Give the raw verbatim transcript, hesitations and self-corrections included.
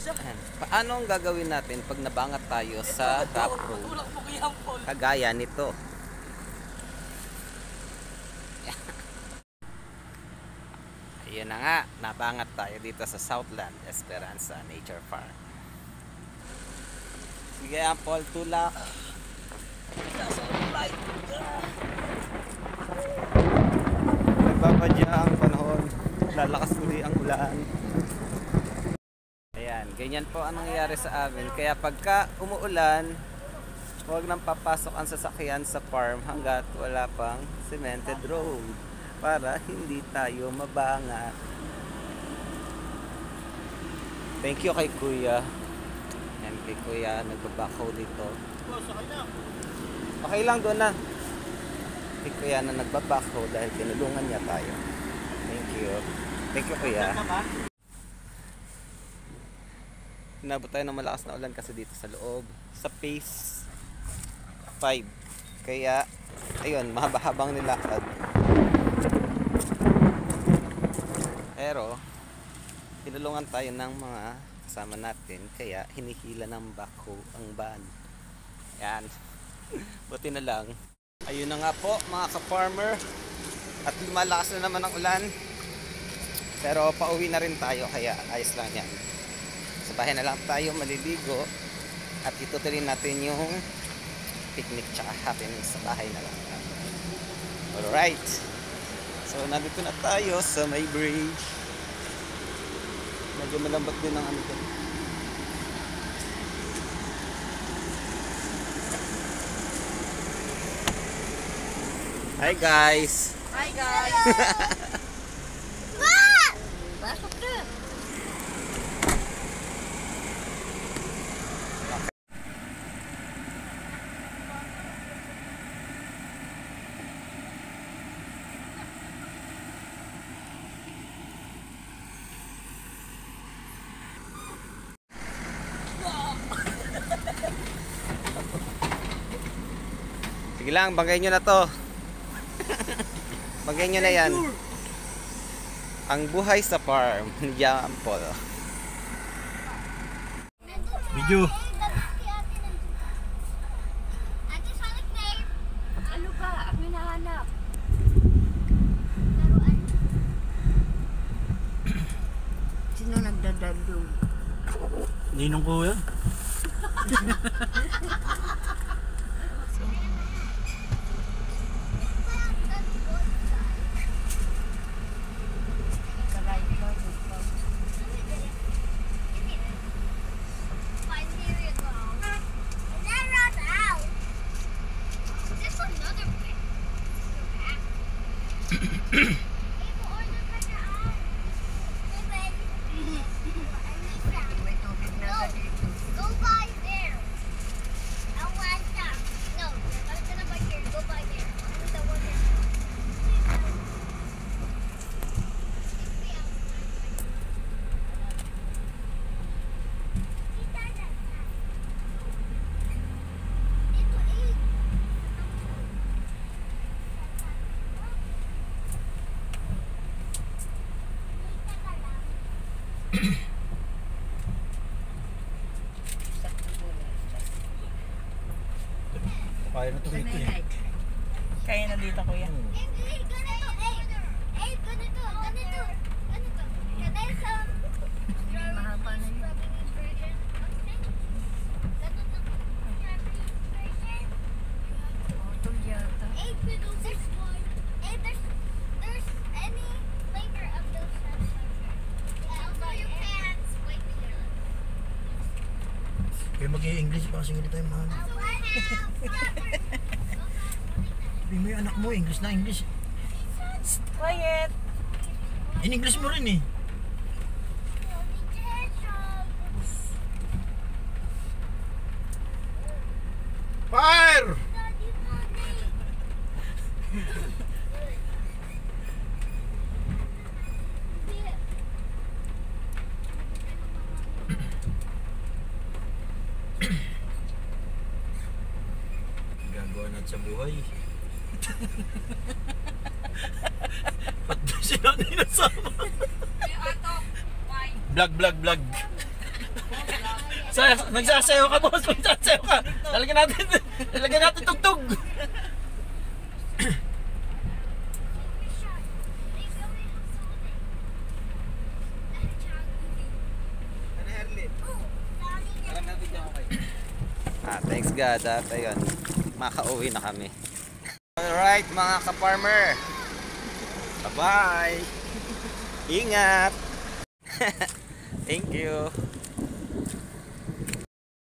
Paano ang gagawin natin pag nabangat tayo sa top road? Kagaya nito. Ayun na nga, nabangat tayo dito sa Southland Esperanza Nature Farm. Sige, Paul, tulak. Nagbabadya ang panahon, lalakas uli ang ulan. Ayan, ganyan po ang nangyayari sa amin. Kaya pagka umuulan, huwag nang papasok ang sasakyan sa farm hanggat wala pang cemented road para hindi tayo mabangat. Thank you kay Kuya. Yan kay Kuya, nagbabakaw dito. Okay lang doon na. Kay Kuya na nagbabakaw dahil tinulungan niya tayo. Thank you. Thank you, Kuya. Inabot tayo ng malakas na ulan kasi dito sa loob. Sa phase five. Kaya, ayun, mahaba-habang nilakad. Pero, tinulungan tayo ng mga kasama natin. Kaya, hinihila ng bako ang van. Yan. Buti na lang. Ayun na nga po, mga ka-farmer. At lumalakas na naman ang ulan. Pero, pauwi na rin tayo. Kaya, ayos lang yan. Sa bahay na lang tayo maliligo. At itutuloy natin yung picnic tsaka happening sa bahay na lang. Alright. So, nandito na tayo sa may bridge. Medyo malambot din ang ano ko. Hi guys! Hi guys! Pasok na! Sige lang, banggayin nyo na to. Banggayin nyo na yan. Ang buhay sa farm ni Jean Paul. Video. Ano ba? Ako hinahanap. Sino nagdadalong? Ninong ko yan. Kaya na ito dito eh. Kaya na dito, kuya. Hmm. Mahaba na yun. Botol yata. Kaya mag-i-English pa kasi hindi tayo mahal. Sabi mo yung anak mo, English na English. Quiet! In English mo rin eh. Fire! Gagawa natin sa buhay. Ba't doon sila nilasama? Vlog, vlog, vlog. Sa, nagsasayaw ka, boss. Nagsasayaw ka. Lalagyan natin, lalagyan natin tugtog. Ah, thanks God at ayun, makauwi na kami. Alright mga ka-farmer, bye bye, ingat. Thank you.